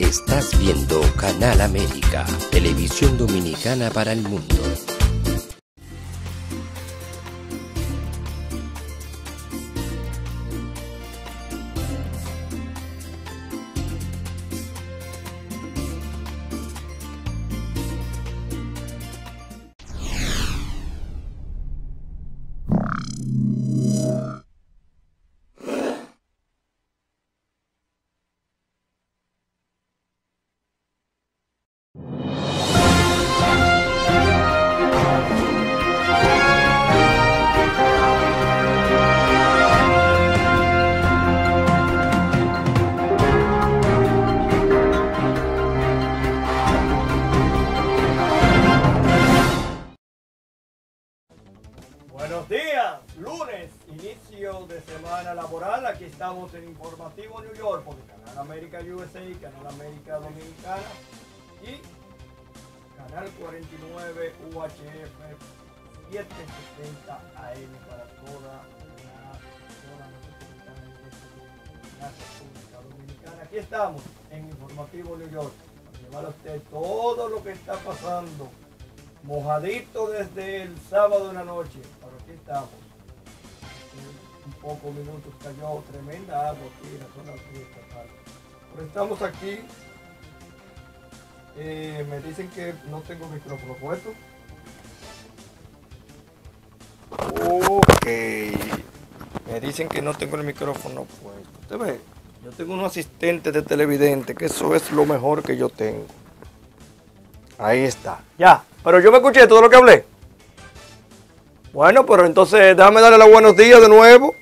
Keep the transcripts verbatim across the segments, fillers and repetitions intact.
Estás viendo Canal América, televisión dominicana para el mundo. Buenos días, lunes, inicio de semana laboral. Aquí estamos en Informativo New York por Canal América U S A, Canal América Dominicana y Canal cuarenta y nueve U H F setecientos sesenta A M para toda la zona metropolitana de la República Dominicana. Aquí estamos en Informativo New York para llevar a usted todo lo que está pasando. Mojadito desde el sábado en la noche, pero aquí estamos. En un poco minutos cayó tremenda agua aquí en la zona occidental. Pero estamos aquí. Eh, me dicen que no tengo micrófono puesto. Ok. Me dicen que no tengo el micrófono puesto. ¿Usted ve? Yo tengo un asistente de televidente, que eso es lo mejor que yo tengo. Ahí está. Ya. Pero yo me escuché todo lo que hablé. Bueno, pero entonces déjame darle los buenos días de nuevo.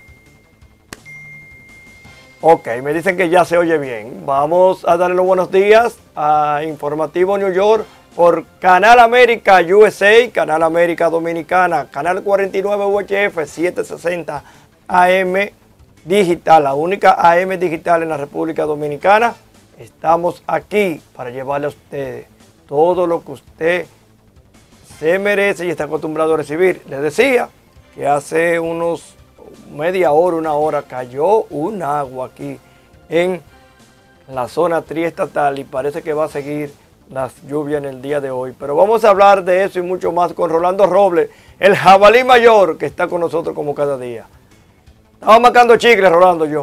Ok, me dicen que ya se oye bien. Vamos a darle los buenos días a Informativo New York por Canal América U S A, Canal América Dominicana, Canal cuarenta y nueve U H F setecientos sesenta A M digital, la única A M digital en la República Dominicana. Estamos aquí para llevarle a ustedes todo lo que usted se merece y está acostumbrado a recibir. Les decía que hace unos media hora, una hora, cayó un agua aquí en la zona triestatal y parece que va a seguir las lluvias en el día de hoy. Pero vamos a hablar de eso y mucho más con Rolando Robles, el jabalí mayor que está con nosotros como cada día. Estaba marcando chicles, Rolando, yo.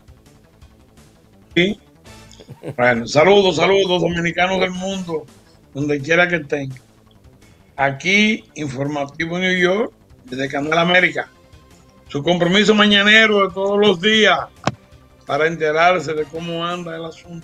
Sí. Bueno, saludos, saludos, dominicanos del mundo, donde quiera que estén. Aquí, Informativo New York, desde Canal América. Su compromiso mañanero de todos los días para enterarse de cómo anda el asunto.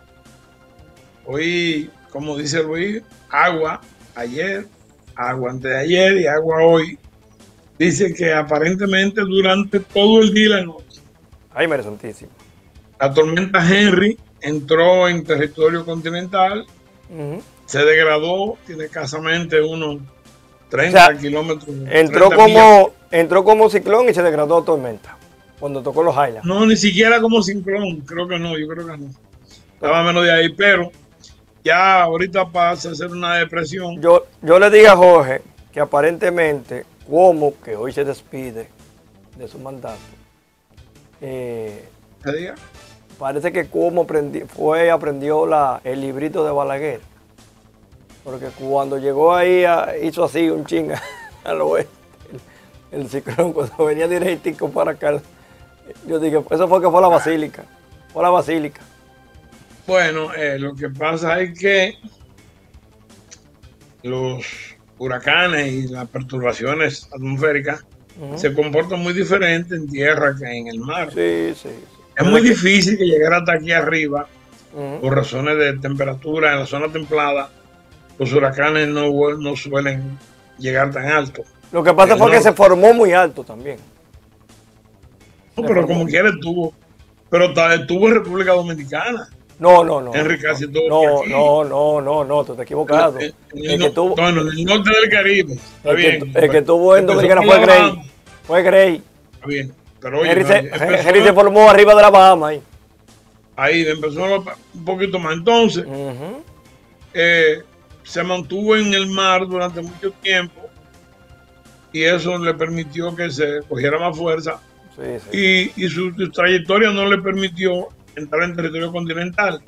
Hoy, como dice Luis, agua ayer, agua antes de ayer y agua hoy. Dice que aparentemente durante todo el día y la noche. Ay, María Santísima. La tormenta Henry entró en territorio continental. Uh-huh. Se degradó, tiene escasamente unos treinta o sea, kilómetros. Entró como, entró como ciclón y se degradó a tormenta cuando tocó los Highlands. No, ni siquiera como ciclón, creo que no, yo creo que no. Estaba menos de ahí, pero ya ahorita pasa a ser una depresión. Yo, yo le dije a Jorge que aparentemente, como que hoy se despide de su mandato, eh, ¿qué diga? Parece que como aprendi, fue, aprendió la, el librito de Balaguer. Porque cuando llegó ahí, hizo así un chinga al oeste, el, el ciclón, cuando venía directico para acá. Yo dije, eso fue que fue la basílica, fue la basílica. Bueno, eh, lo que pasa es que los huracanes y las perturbaciones atmosféricas uh-huh. se comportan muy diferente en tierra que en el mar. Sí, sí. sí. Es muy difícil que llegar hasta aquí arriba uh-huh. por razones de temperatura en la zona templada. Los huracanes no, no suelen llegar tan alto. Lo que pasa fue no, que se formó muy alto también. No, pero como quiera estuvo. Pero estuvo en República Dominicana. No, no, no. Enrique casi estuvo no, aquí. no, no, no, no, tú te has equivocado. En, en el, el, que tuvo, no, en el norte del Caribe. Está el, bien. Que, el que estuvo en Dominicana fue Grey. Fue Grey. Está bien. Pero oye, Henry, no, se, empezó, Henry se formó arriba de la Bahama ahí. Ahí empezó un poquito más. Entonces, uh-huh. eh, se mantuvo en el mar durante mucho tiempo y eso le permitió que se cogiera más fuerza sí, sí. Y, y su, su trayectoria no le permitió entrar en territorio continental.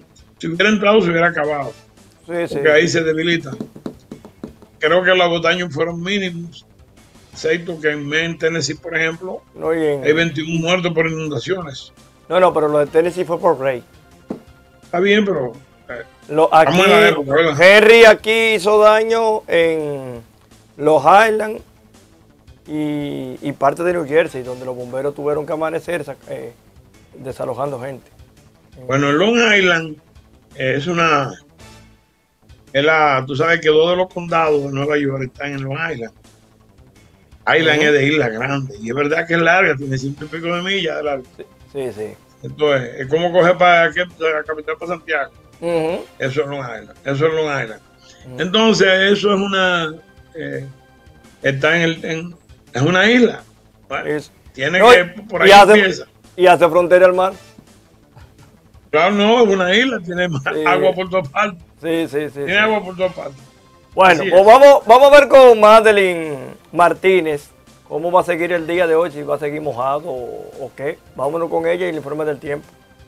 Si hubiera entrado, se hubiera acabado. Sí, porque sí. ahí se debilita. Creo que los daños fueron mínimos, excepto que en Tennessee, por ejemplo, No, y en- hay veintiún muertos por inundaciones. no, no, pero lo de Tennessee fue por Ray. Está bien, pero eh, Lo, aquí, estamos en la época, ¿verdad? Henry aquí hizo daño en los Highlands y, y parte de New Jersey, donde los bomberos tuvieron que amanecer sac- eh, desalojando gente. Bueno, en Long Island eh, es una... Es la, tú sabes que dos de los condados de Nueva York están en Long Island. Island Ujú. es de isla grande. Y es verdad que es larga, tiene ciento y pico de millas de largo. Sí, sí. sí. Entonces, es como coger para aquí, de la capital para Santiago. Ujú, Eso es Long Island. Eso es Long Island. ujú. Entonces, eso es una... eh, está en, el, en... Es una isla. Bueno, Es- tiene no, que... Por ahí y, hace, empieza. y hace frontera al mar. Claro, no, es una isla. Tiene Sí. agua por todas partes. Sí, sí, sí. Tiene sí. agua por todas partes. Bueno, Así pues es. vamos, vamos a ver con Madeline Martínez cómo va a seguir el día de hoy, si va a seguir mojado o, o qué. Vámonos con ella y el informe del tiempo.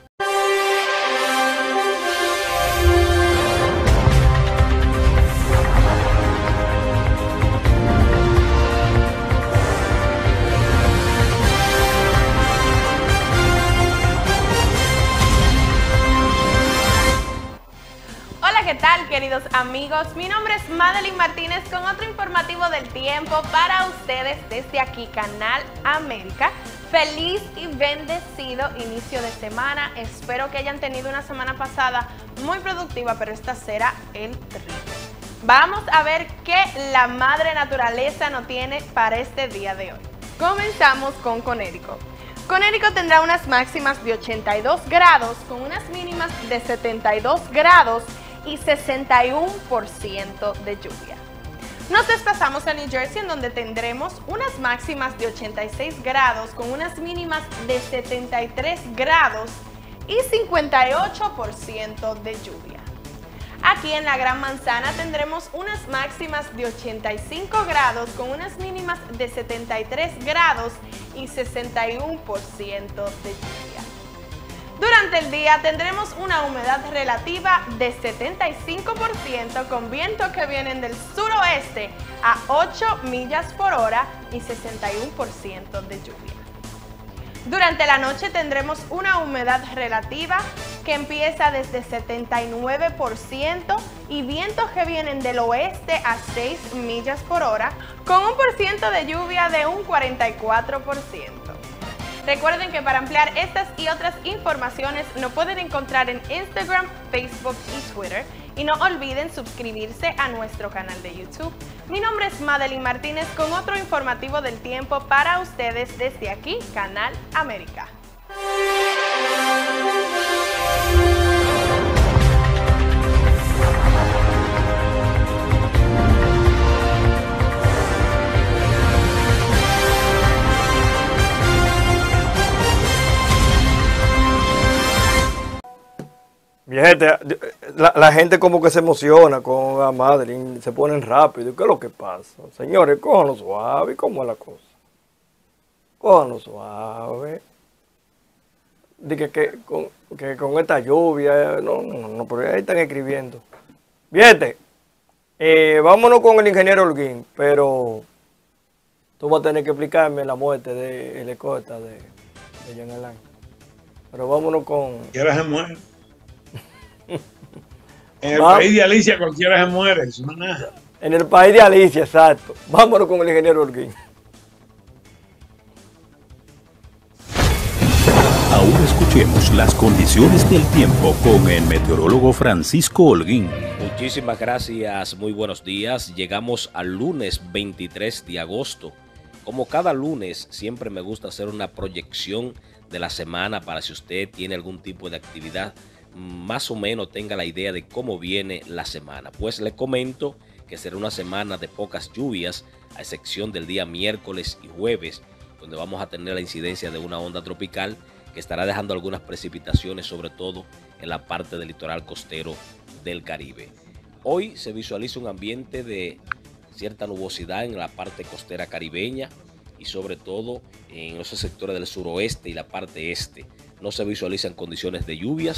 Hola, ¿qué tal, queridos amigos? Mi nombre es Madeline Martínez con otro informativo del tiempo para ustedes desde aquí, Canal América. Feliz y bendecido inicio de semana. Espero que hayan tenido una semana pasada muy productiva, pero esta será el triple. Vamos a ver qué la madre naturaleza nos tiene para este día de hoy. Comenzamos con Connecticut. Connecticut tendrá unas máximas de ochenta y dos grados con unas mínimas de setenta y dos grados y sesenta y uno por ciento de lluvia. Nos desplazamos a New Jersey, en donde tendremos unas máximas de ochenta y seis grados con unas mínimas de setenta y tres grados y cincuenta y ocho por ciento de lluvia. Aquí en la Gran Manzana tendremos unas máximas de ochenta y cinco grados con unas mínimas de setenta y tres grados y sesenta y uno por ciento de lluvia. Durante el día tendremos una humedad relativa de setenta y cinco por ciento con vientos que vienen del suroeste a ocho millas por hora y sesenta y uno por ciento de lluvia. Durante la noche tendremos una humedad relativa que empieza desde setenta y nueve por ciento y vientos que vienen del oeste a seis millas por hora con un por ciento de lluvia de un cuarenta y cuatro por ciento. Recuerden que para ampliar estas y otras informaciones nos pueden encontrar en Instagram, Facebook y Twitter. Y no olviden suscribirse a nuestro canal de YouTube. Mi nombre es Madeline Martínez con otro informativo del tiempo para ustedes desde aquí, Canal América. Mi gente, la, la gente como que se emociona con la Madeline, se ponen rápido. ¿Qué es lo que pasa? Señores, cójanlo suave. ¿Cómo es la cosa? Cójanlo suave. Dije que con, que con esta lluvia, no, no, no, pero ahí están escribiendo. Fíjate, eh, vámonos con el ingeniero Holguín, pero tú vas a tener que explicarme la muerte del escolta de, de Jean Alain. Pero vámonos con... Cualquiera se muere. En el Vamos. país de Alicia cualquiera se muere. Eso no es nada. En el país de Alicia, exacto. Vámonos con el ingeniero Holguín. Ahora escuchemos las condiciones del tiempo con el meteorólogo Francisco Holguín. Muchísimas gracias, muy buenos días. Llegamos al lunes veintitrés de agosto. Como cada lunes, siempre me gusta hacer una proyección de la semana para si usted tiene algún tipo de actividad, más o menos tenga la idea de cómo viene la semana. Pues le comento que será una semana de pocas lluvias, a excepción del día miércoles y jueves, donde vamos a tener la incidencia de una onda tropical que estará dejando algunas precipitaciones, sobre todo en la parte del litoral costero del Caribe. Hoy se visualiza un ambiente de cierta nubosidad en la parte costera caribeña y sobre todo en esos sectores del suroeste y la parte este. No se visualizan condiciones de lluvias.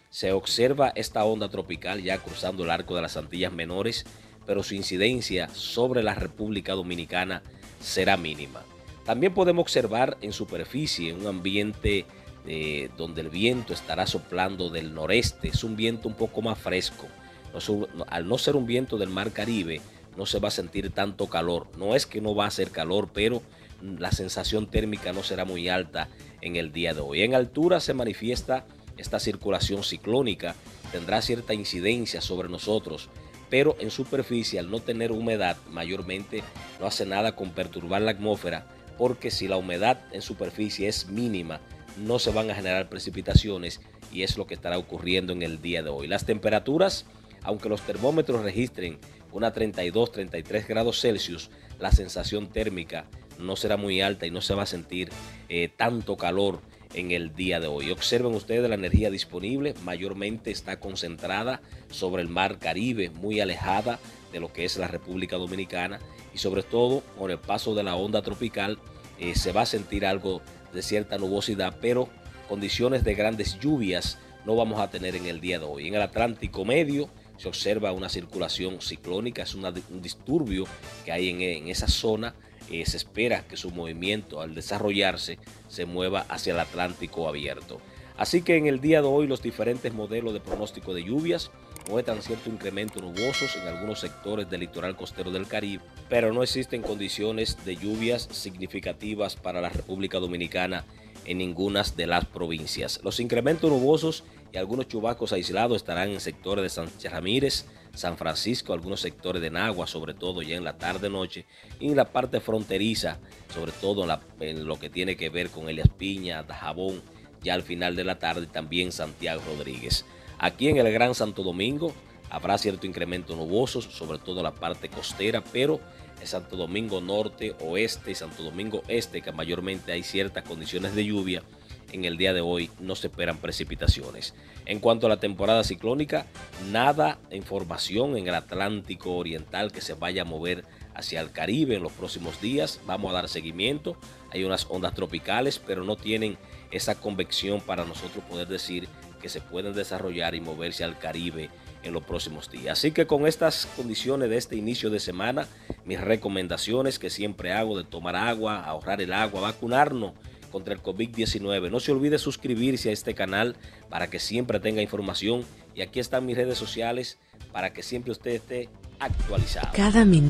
Se observa esta onda tropical ya cruzando el arco de las Antillas Menores, pero su incidencia sobre la República Dominicana será mínima. También podemos observar en superficie un ambiente eh, donde el viento estará soplando del noreste. Es un viento un poco más fresco. No, al no ser un viento del Mar Caribe, no se va a sentir tanto calor. No es que no va a hacer calor, pero la sensación térmica no será muy alta en el día de hoy. En altura se manifiesta esta circulación ciclónica, tendrá cierta incidencia sobre nosotros, pero en superficie, al no tener humedad, mayormente no hace nada con perturbar la atmósfera, porque si la humedad en superficie es mínima, no se van a generar precipitaciones, y es lo que estará ocurriendo en el día de hoy. Las temperaturas, aunque los termómetros registren una treinta y dos, treinta y tres grados Celsius, la sensación térmica no será muy alta y no se va a sentir eh, tanto calor en el día de hoy. Observen ustedes la energía disponible, mayormente está concentrada sobre el Mar Caribe, muy alejada de lo que es la República Dominicana, y sobre todo con el paso de la onda tropical eh, se va a sentir algo de cierta nubosidad, pero condiciones de grandes lluvias no vamos a tener en el día de hoy. En el Atlántico Medio se observa una circulación ciclónica, es una, un disturbio que hay en, en esa zona. Eh, se espera que su movimiento, al desarrollarse, se mueva hacia el Atlántico abierto. Así que en el día de hoy los diferentes modelos de pronóstico de lluvias muestran cierto incremento nubosos en algunos sectores del litoral costero del Caribe, pero no existen condiciones de lluvias significativas para la República Dominicana en ninguna de las provincias. Los incrementos nubosos y algunos chubascos aislados estarán en sectores de Sánchez Ramírez, San Francisco, algunos sectores de Nagua, sobre todo ya en la tarde-noche, y en la parte fronteriza, sobre todo en, la, en lo que tiene que ver con Elías Piña, Dajabón, ya al final de la tarde, también Santiago Rodríguez. Aquí en el Gran Santo Domingo habrá cierto incremento nuboso, sobre todo en la parte costera, pero en Santo Domingo Norte, Oeste y Santo Domingo Este, que mayormente hay ciertas condiciones de lluvia, en el día de hoy no se esperan precipitaciones. En cuanto a la temporada ciclónica, nada de información en el Atlántico Oriental que se vaya a mover hacia el Caribe en los próximos días. Vamos a dar seguimiento. Hay unas ondas tropicales, pero no tienen esa convección para nosotros poder decir que se pueden desarrollar y moverse al Caribe en los próximos días. Así que con estas condiciones de este inicio de semana, mis recomendaciones que siempre hago de tomar agua, ahorrar el agua, vacunarnos contra el COVID diecinueve. No se olvide suscribirse a este canal para que siempre tenga información, y aquí están mis redes sociales para que siempre usted esté actualizado. Cada minuto.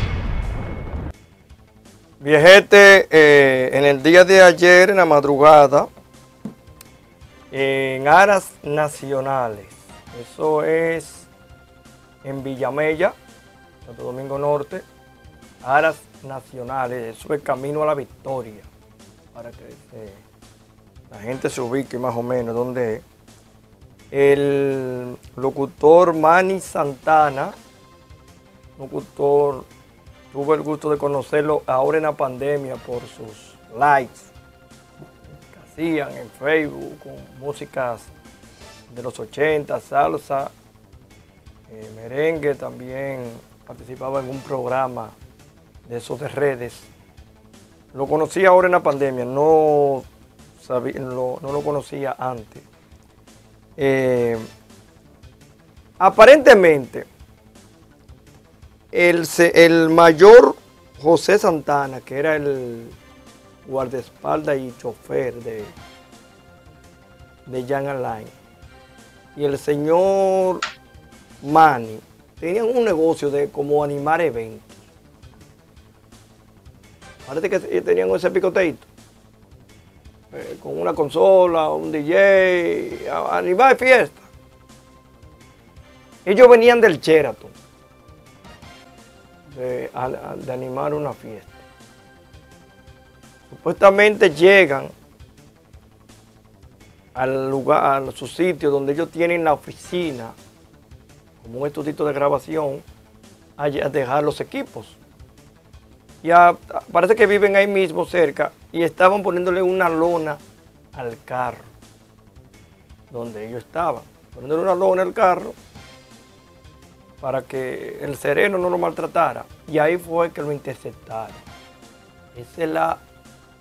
Viejete, eh, en el día de ayer, en la madrugada, en aras nacionales, eso es en Villamella, Santo Domingo Norte, aras nacionales, eso es camino a la victoria, para que eh, la gente se ubique más o menos dónde es. El locutor Manny Santana, locutor, tuve el gusto de conocerlo ahora en la pandemia por sus likes que hacían en Facebook con músicas de los ochenta, salsa, eh, merengue. También participaba en un programa de esos de redes. Lo conocí ahora en la pandemia, no, sabía, no, no lo conocía antes. Eh, aparentemente, el, el mayor José Santana, que era el guardaespaldas y chofer de, de Jan Alain, y el señor Manny, tenían un negocio de como animar eventos. Parece que tenían ese picoteito, eh, con una consola, un D J, a, a animar fiesta. Ellos venían del Sheraton, de, a, de animar una fiesta. Supuestamente llegan al lugar, a su sitio donde ellos tienen la oficina, como un estudio de grabación, a, a dejar los equipos. Ya parece que viven ahí mismo cerca y estaban poniéndole una lona al carro donde ellos estaban, poniéndole una lona al carro para que el sereno no lo maltratara, y ahí fue que lo interceptaron. Esa es la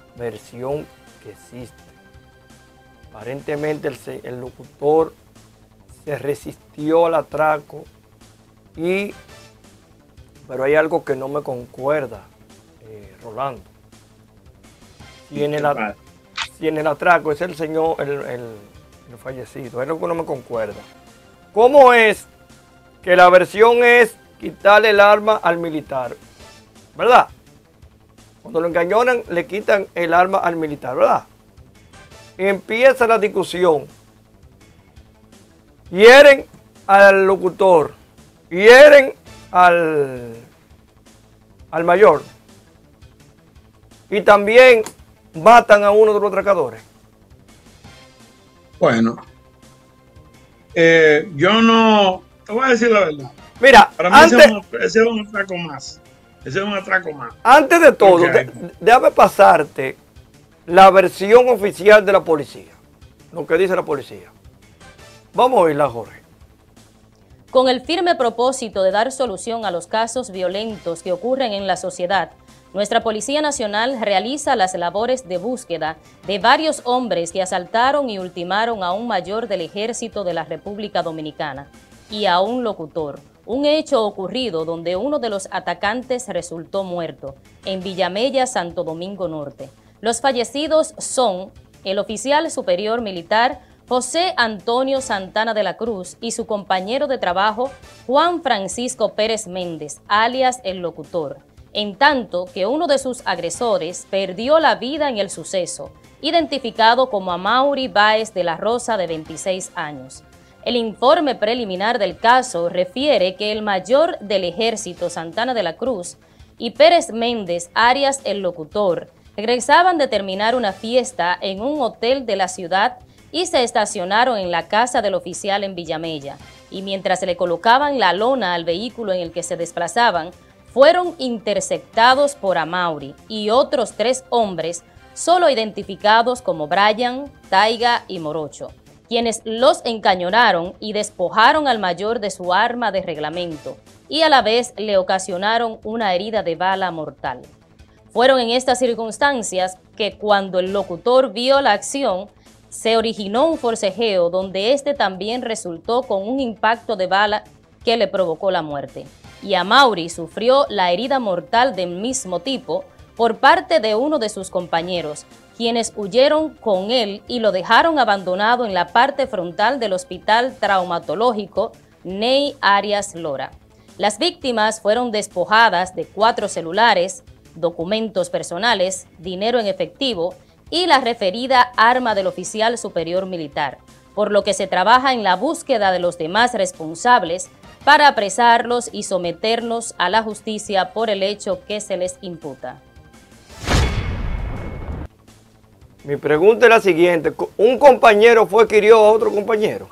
versión que existe. Aparentemente el, el locutor se resistió al atraco y, pero hay algo que no me concuerda, eh, Rolando. Si en, el, si en el atraco es el señor, el, el, el fallecido, es algo que no me concuerda. ¿Cómo es que la versión es quitarle el arma al militar? ¿Verdad? Cuando lo engañonan, le quitan el arma al militar, ¿verdad? Empieza la discusión. Hieren al locutor, hieren al, al mayor y también matan a uno de los atracadores. Bueno, eh, yo no, te voy a decir la verdad. Mira, para mí antes, ese, es un, ese es un atraco más. Ese es un atraco más. Antes de todo, Okay. de, déjame pasarte la versión oficial de la policía, lo que dice la policía. Vamos a oírla, Jorge. Con el firme propósito de dar solución a los casos violentos que ocurren en la sociedad, nuestra Policía Nacional realiza las labores de búsqueda de varios hombres que asaltaron y ultimaron a un mayor del Ejército de la República Dominicana y a un locutor. Un hecho ocurrido donde uno de los atacantes resultó muerto en Villamella, Santo Domingo Norte. Los fallecidos son el oficial superior militar José Antonio Santana de la Cruz y su compañero de trabajo Juan Francisco Pérez Méndez, alias el locutor, en tanto que uno de sus agresores perdió la vida en el suceso, identificado como Amaury Báez de la Rosa, de veintiséis años. El informe preliminar del caso refiere que el mayor del Ejército, Santana de la Cruz, y Pérez Méndez, alias el locutor, regresaban de terminar una fiesta en un hotel de la ciudad y se estacionaron en la casa del oficial en Villamella, y mientras le colocaban la lona al vehículo en el que se desplazaban, fueron interceptados por Amaury y otros tres hombres, solo identificados como Brian, Taiga y Morocho, quienes los encañonaron y despojaron al mayor de su arma de reglamento, y a la vez le ocasionaron una herida de bala mortal. Fueron en estas circunstancias que cuando el locutor vio la acción, se originó un forcejeo donde este también resultó con un impacto de bala que le provocó la muerte. Y Amaury sufrió la herida mortal del mismo tipo por parte de uno de sus compañeros, quienes huyeron con él y lo dejaron abandonado en la parte frontal del Hospital Traumatológico Ney Arias Lora. Las víctimas fueron despojadas de cuatro celulares, documentos personales, dinero en efectivo y la referida arma del oficial superior militar, por lo que se trabaja en la búsqueda de los demás responsables para apresarlos y someterlos a la justicia por el hecho que se les imputa. Mi pregunta es la siguiente, ¿un compañero fue que hirió a otro compañero?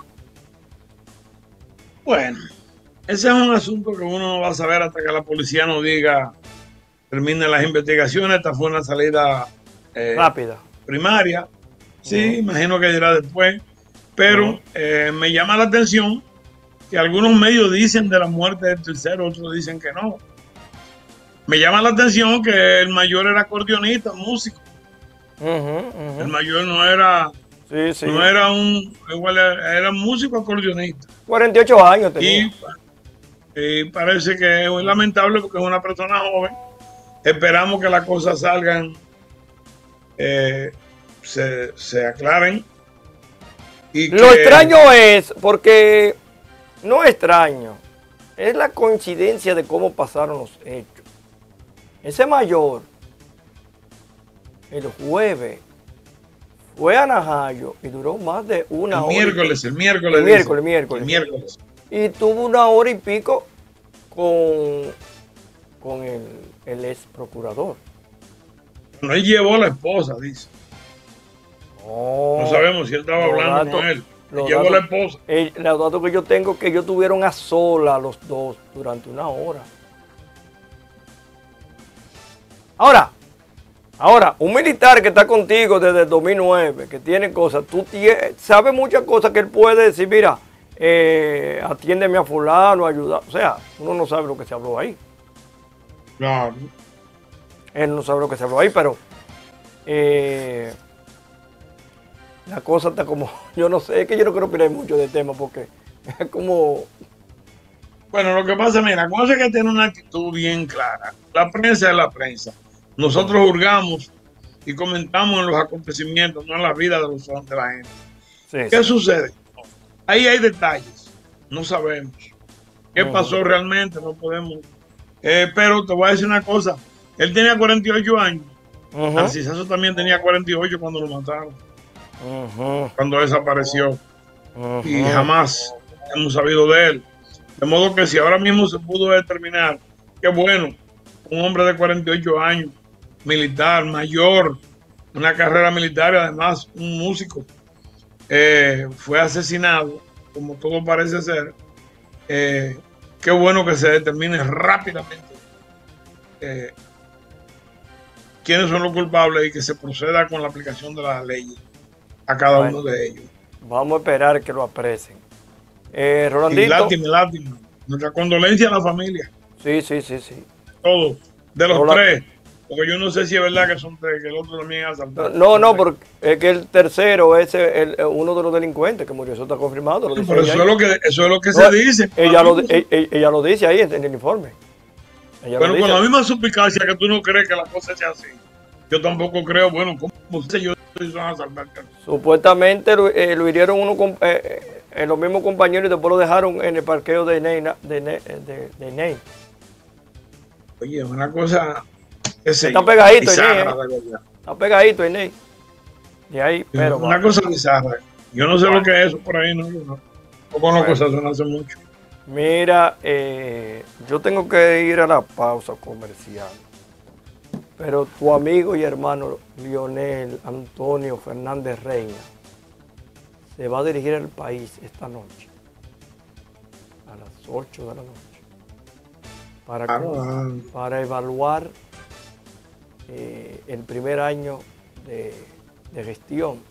Bueno, ese es un asunto que uno no va a saber hasta que la policía nos diga, termine las investigaciones. Esta fue una salida eh, rápida, primaria, sí, uh-huh. Imagino que dirá después, pero uh-huh. eh, me llama la atención que algunos medios dicen de la muerte del tercero, otros dicen que no. Me llama la atención que el mayor era acordeonista, músico. Uh-huh, uh-huh. El mayor no era, sí, sí. no era un, igual era, era músico acordeonista. cuarenta y ocho años tenía. Y, y parece que es muy lamentable porque es una persona joven. Esperamos que las cosas salgan, eh, se, se aclaren. Y que... Lo extraño es, porque no es extraño, es la coincidencia de cómo pasaron los hechos. Ese mayor, el jueves, fue a Najayo y duró más de una el hora. Miércoles, el miércoles, el miércoles, el miércoles. El miércoles. Y tuvo una hora y pico con, con el, el ex procurador. No, él llevó a la esposa, dice. No, no sabemos si él estaba hablando datos, con él. Él datos, llevó a la esposa. El, los datos que yo tengo es que ellos tuvieron a sola los dos durante una hora. Ahora, ahora, un militar que está contigo desde el dos mil nueve, que tiene cosas, tú tienes, sabes muchas cosas que él puede decir, mira, eh, atiéndeme a fulano, ayuda. O sea, uno no sabe lo que se habló ahí. Claro. Él no sabe lo que se habló ahí, pero eh, la cosa está como, yo no sé, es que yo no quiero opinar mucho del tema porque Es como... Bueno, lo que pasa, mira, cosa que tiene una actitud bien clara. La prensa es la prensa. Nosotros juzgamos y comentamos en los acontecimientos, no en la vida de, los, de la gente. Sí, ¿Qué sí. sucede? Ahí hay detalles, no sabemos. ¿Qué uh-huh. pasó realmente? No podemos. Eh, pero te voy a decir una cosa. Él tenía cuarenta y ocho años. Uh-huh. Narcisazo también tenía cuarenta y ocho cuando lo mataron. Uh-huh. Cuando desapareció. Uh-huh. Y jamás hemos sabido de él. De modo que si ahora mismo se pudo determinar, qué bueno, un hombre de cuarenta y ocho años, militar, mayor, una carrera militar y además un músico, eh, fue asesinado, como todo parece ser. Eh, qué bueno que se determine rápidamente eh, quiénes son los culpables y que se proceda con la aplicación de las leyes a cada bueno, uno de ellos. Vamos a esperar que lo aprecien. Eh, Rolandito. Y lástima, lástima. Nuestra condolencia a la familia. Sí, sí, sí, sí. Todos. De los Roland... tres. Porque yo no sé si es verdad que son tres, que el otro también ha asaltado. No, no, porque es que el tercero es el, el, uno de los delincuentes que murió. Eso está confirmado. Lo sí, pero eso es lo, que, eso es lo que no, se dice. Ella lo, ella, ella lo dice ahí en, en el informe. Ella pero con la misma suspicacia que tú no crees que la cosa sea así. Yo tampoco creo, bueno, ¿cómo sé yo si son asaltantes? Supuestamente lo, eh, lo hirieron uno con, eh, eh, los mismos compañeros y después lo dejaron en el parqueo de Ney. De, de, de, de Ney. Oye, una cosa... Ese, está pegadito, Inés. Eh. Está pegadito, Inés. De ahí, pero. Una va. cosa bizarra. Yo no sé bueno. lo que es eso por ahí, no. no. No conozco bueno. esa zona hace mucho. Mira, eh, yo tengo que ir a la pausa comercial. Pero tu amigo y hermano Lionel Antonio Fernández Reina se va a dirigir al país esta noche. A las ocho de la noche. Para, ah, para evaluar Eh, el primer año de, de gestión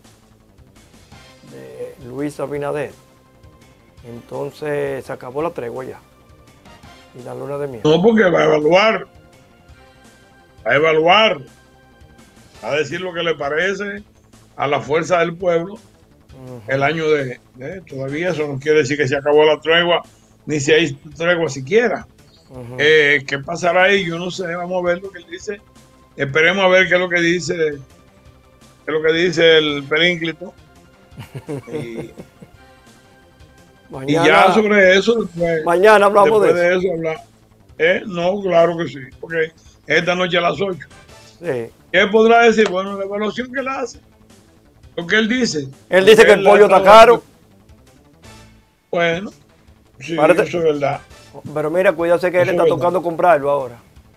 de Luis Abinader. Entonces se acabó la tregua ya y la luna de miel. No, porque va a evaluar, va a evaluar, va a decir lo que le parece a la fuerza del pueblo. Uh-huh. El año de, de todavía eso no quiere decir que se acabó la tregua, ni si hay tregua siquiera. Uh-huh. eh, ¿Qué pasará ahí? Yo no sé, vamos a ver lo que él dice. Esperemos a ver qué es lo que dice, qué es lo que dice el Perínclito. Y, mañana, y ya sobre eso, después, mañana hablamos después de, de eso. eso hablar. ¿Eh? No, claro que sí, porque esta noche a las ocho. Sí. ¿Qué podrá decir? Bueno, la evaluación que él hace. Lo que él dice. Él dice que el pollo está caro. Bueno, sí, Parece, eso es verdad. Pero mira, cuídate que él está tocando comprarlo ahora.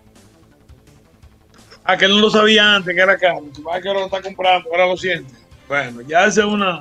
Ah, que él no lo sabía antes, que era caro. Tú vas a que ahora lo está comprando, ahora lo siente. Bueno, ya esa es una...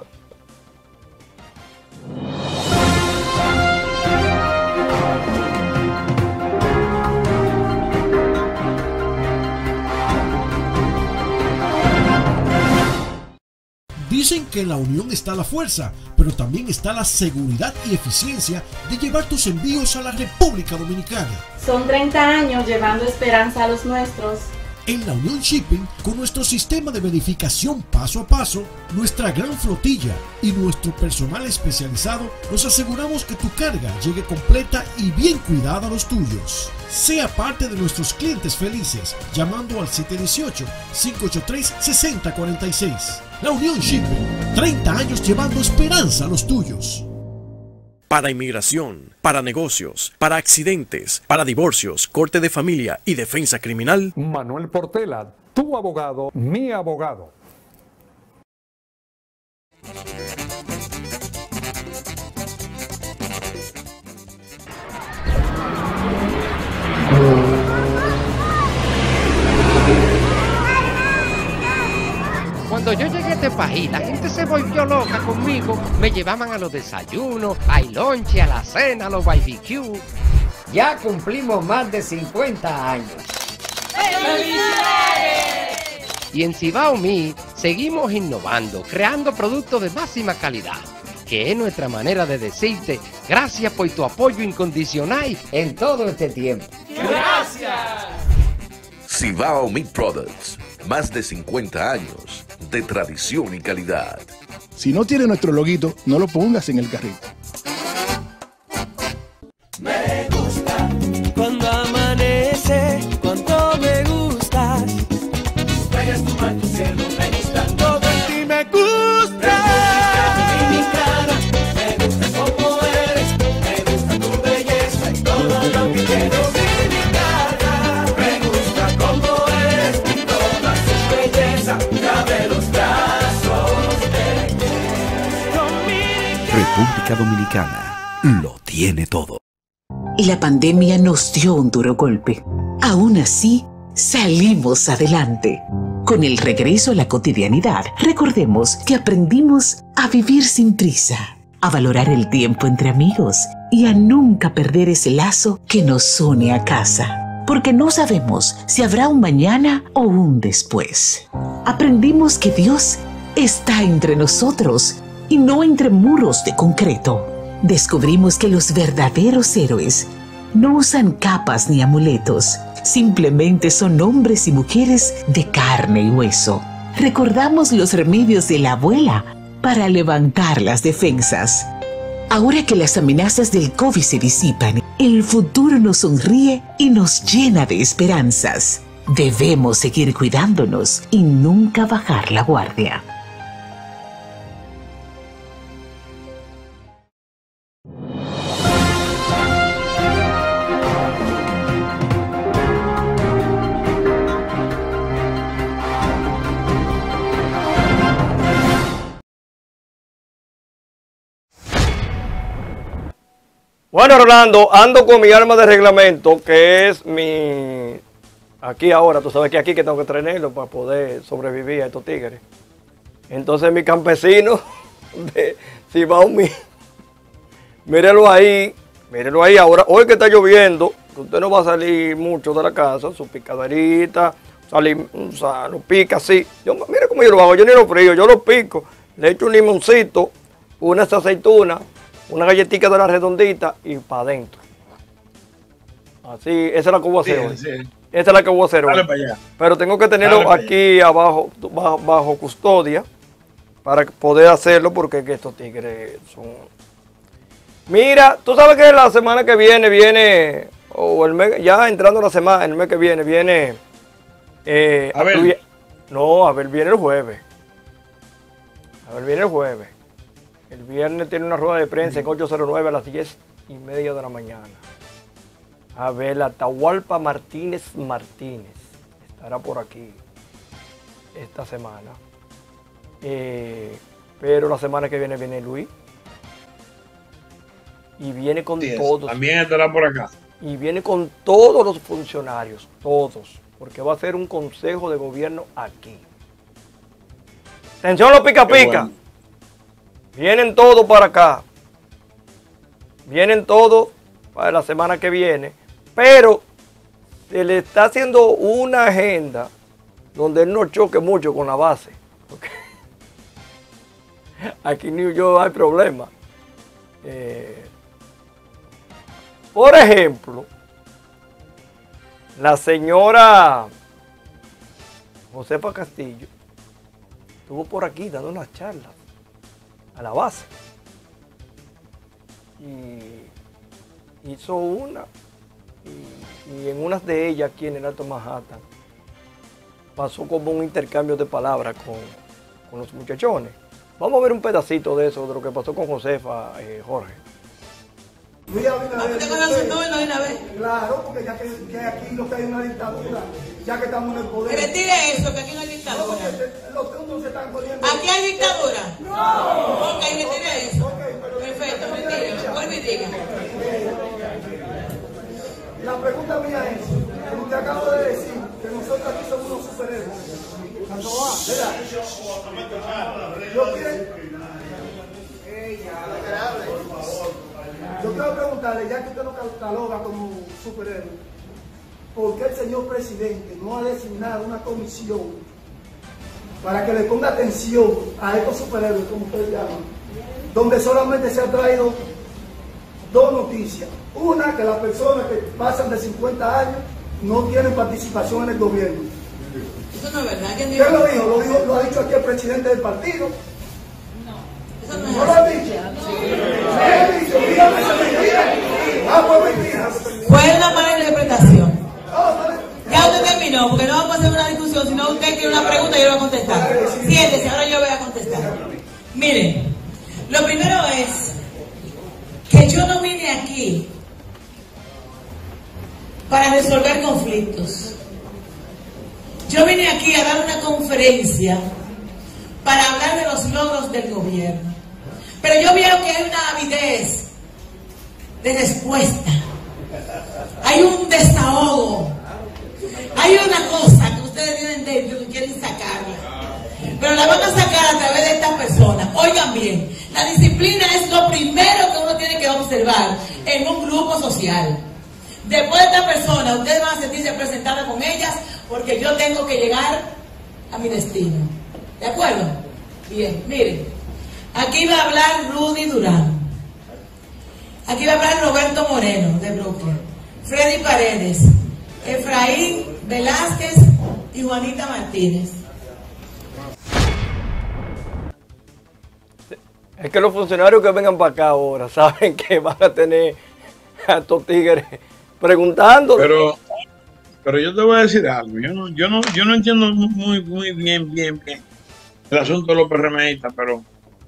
Dicen que en la unión está la fuerza, pero también está la seguridad y eficiencia de llevar tus envíos a la República Dominicana. Son treinta años llevando esperanza a los nuestros. En la Unión Shipping, con nuestro sistema de verificación paso a paso, nuestra gran flotilla y nuestro personal especializado, nos aseguramos que tu carga llegue completa y bien cuidada a los tuyos. Sea parte de nuestros clientes felices, llamando al siete uno ocho, cinco ocho tres, seis cero cuatro seis. La Unión Shipping, treinta años llevando esperanza a los tuyos. Para inmigración, para negocios, para accidentes, para divorcios, corte de familia y defensa criminal. Manuel Portela, tu abogado, mi abogado. Cuando yo llegué a este país, la gente se volvió loca conmigo. Me llevaban a los desayunos, al lonche, a la cena, a los barbecue. Ya cumplimos más de cincuenta años. ¡Felicidades! Y en Cibao Mi seguimos innovando, creando productos de máxima calidad, que es nuestra manera de decirte gracias por tu apoyo incondicional en todo este tiempo. ¡Gracias! Cibao Meat Products, más de cincuenta años de tradición y calidad. Si no tiene nuestro loguito, no lo pongas en el carrito. República Dominicana lo tiene todo. La pandemia nos dio un duro golpe. Aún así, salimos adelante. Con el regreso a la cotidianidad, recordemos que aprendimos a vivir sin prisa, a valorar el tiempo entre amigos y a nunca perder ese lazo que nos une a casa. Porque no sabemos si habrá un mañana o un después. Aprendimos que Dios está entre nosotros y no entre muros de concreto. Descubrimos que los verdaderos héroes no usan capas ni amuletos, simplemente son hombres y mujeres de carne y hueso. Recordamos los remedios de la abuela para levantar las defensas. Ahora que las amenazas del COVID se disipan, el futuro nos sonríe y nos llena de esperanzas. Debemos seguir cuidándonos y nunca bajar la guardia. Bueno, Rolando, ando con mi arma de reglamento, que es mi... Aquí ahora, tú sabes que aquí que tengo que traerlo para poder sobrevivir a estos tigres. Entonces mi campesino de Cibao, mi... mírelo ahí, mírelo ahí ahora. Hoy que está lloviendo, usted no va a salir mucho de la casa, su picaderita, salir, o sea, lo pica así. Yo, mira cómo yo lo hago, yo ni lo frío, yo lo pico, le echo un limoncito, unas aceitunas, una galletita de la redondita y para adentro. Así, esa es la que voy a hacer sí, hoy. Sí. Esa es la que voy a hacer Dale hoy. Para allá. Pero tengo que tenerlo Dale aquí abajo, bajo, bajo custodia, para poder hacerlo, porque estos tigres son... Mira, tú sabes que la semana que viene, viene, o el mes, ya entrando la semana, el mes que viene, viene... Eh, a ver. No, a ver, viene el jueves. A ver, viene el jueves. El viernes tiene una rueda de prensa en ocho cero nueve a las diez y media de la mañana. A ver, Atahualpa Martínez Martínez estará por aquí esta semana. Eh, pero la semana que viene viene Luis. Y viene con sí, todos. También estará por acá. Y viene con todos los funcionarios, todos. Porque va a ser un consejo de gobierno aquí. Atención los pica pica. Bueno. Vienen todos para acá. Vienen todos para la semana que viene. Pero se le está haciendo una agenda donde él no choque mucho con la base. Porque aquí en New York hay problemas. Eh, por ejemplo, la señora Josefa Castillo estuvo por aquí dando unas charlas a la base y hizo una y, y en unas de ellas aquí en el Alto Manhattan pasó como un intercambio de palabras con, con los muchachones. Vamos a ver un pedacito de eso, de lo que pasó con Josefa, eh, Jorge. Claro, porque ya que, que aquí lo que hay una dictadura, ya que estamos en el poder. Retire eso, que aquí no hay dictadura. No, los tontos se están poniendo. ¿Aquí hay dictadura? No. Ok, retire eso. Okay, perfecto, retire. Vuelve y diga. La pregunta mía es, como te acabo de decir, que nosotros aquí somos unos superhéroes. ¿Verdad? Yo quiero... Yo quiero preguntarle, ya que usted lo cataloga como superhéroe, ¿por qué el señor presidente no ha designado una comisión para que le ponga atención a estos superhéroes, como ustedes llaman, donde solamente se ha traído dos noticias? Una, que las personas que pasan de cincuenta años no tienen participación en el gobierno. Eso no es verdad. ¿Quién dijo? ¿Quién lo dijo? Lo, dijo, lo ha dicho aquí el presidente del partido. Eso no, ¿No lo ha dicho? Sí. ¿Lo ha dicho? Dígame esa mentira. Ah, pues mentira. Fue una mala interpretación. Ya usted terminó, porque no vamos a hacer una discusión, sino usted quiere una pregunta y yo le voy a contestar. Siéntese, ahora yo voy a contestar. Miren, lo primero es que yo no vine aquí para resolver conflictos. Yo vine aquí a dar una conferencia para hablar de los logros del gobierno. Pero yo veo que hay una avidez de respuesta. Hay un desahogo. Hay una cosa que ustedes tienen dentro que quieren sacarla. Pero la van a sacar a través de estas personas. Oigan bien, la disciplina es lo primero que uno tiene que observar en un grupo social. Después de esta persona, ustedes van a sentirse representadas con ellas porque yo tengo que llegar a mi destino. ¿De acuerdo? Bien, miren. Aquí va a hablar Rudy Durán. Aquí va a hablar Roberto Moreno, de Brooklyn. Freddy Paredes, Efraín Velázquez y Juanita Martínez. Es que los funcionarios que vengan para acá ahora saben que van a tener a estos tigres preguntando. Pero, pero yo te voy a decir algo. Yo no, yo no, yo no entiendo muy, muy bien, bien, bien el asunto de los PRMistas, pero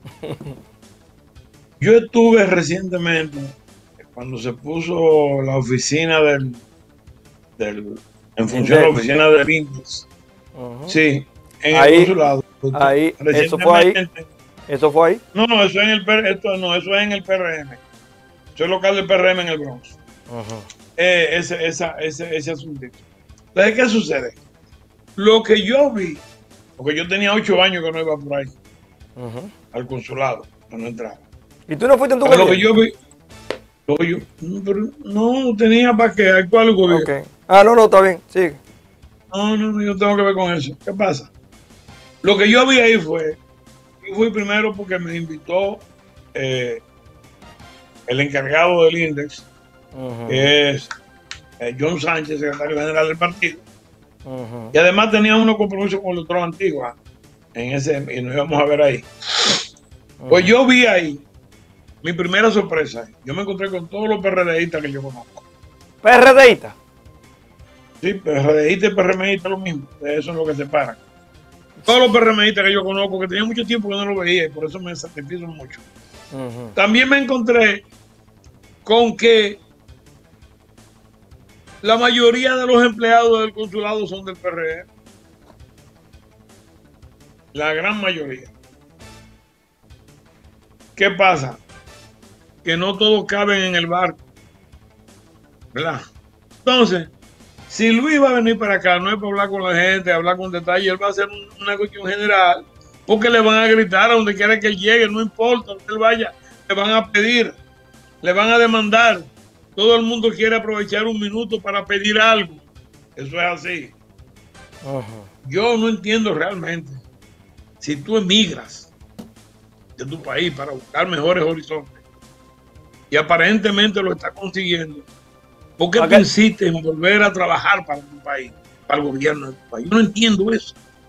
yo estuve recientemente cuando se puso la oficina del, del en función de la oficina del Index. Uh-huh. Sí, en ahí, el consulado. Ahí, eso fue ahí. ¿Eso fue ahí? No, no, eso es en el P R, esto, no, eso es en el P R M. Soy local del P R M en el Bronx. Uh-huh. eh, ese, esa, ese, ese asunto. Entonces, ¿qué sucede? Lo que yo vi, porque yo tenía ocho años que no iba por ahí, uh-huh, al consulado, que no entraba. ¿Y tú no fuiste en tu gobierno? Lo que yo vi, lo que yo, no, pero no tenía para qué, actual gobierno. Okay. Ah, no, no, está bien, sigue. No, no, no, yo tengo que ver con eso. ¿Qué pasa? Lo que yo vi ahí fue, yo fui primero porque me invitó eh, el encargado del Index, uh-huh, que es eh, John Sánchez, secretario general del partido, uh-huh, y además tenía unos compromisos con el doctor Antigua en ese, y nos íbamos a ver ahí. Uh-huh. Pues yo vi ahí mi primera sorpresa. Yo me encontré con todos los PRDistas que yo conozco. ¿PRDistas? Sí, PRDistas y PRMistas lo mismo. Eso es lo que separan. Todos los PRMistas que yo conozco, que tenía mucho tiempo que no lo veía y por eso me satisfizo mucho. Uh-huh. También me encontré con que la mayoría de los empleados del consulado son del P R M. La gran mayoría. ¿Qué pasa? Que no todos caben en el barco, ¿verdad? Entonces, si Luis va a venir para acá, no es para hablar con la gente, hablar con detalle, él va a hacer una cuestión general, porque le van a gritar a donde quiera que él llegue, no importa donde él vaya, le van a pedir, le van a demandar. Todo el mundo quiere aprovechar un minuto para pedir algo. Eso es así. Uh-huh. Yo no entiendo realmente, si tú emigras de tu país para buscar mejores horizontes, y aparentemente lo está consiguiendo, ¿por qué tú insistes en volver a trabajar para tu país, para el gobierno de tu país? Yo no entiendo eso.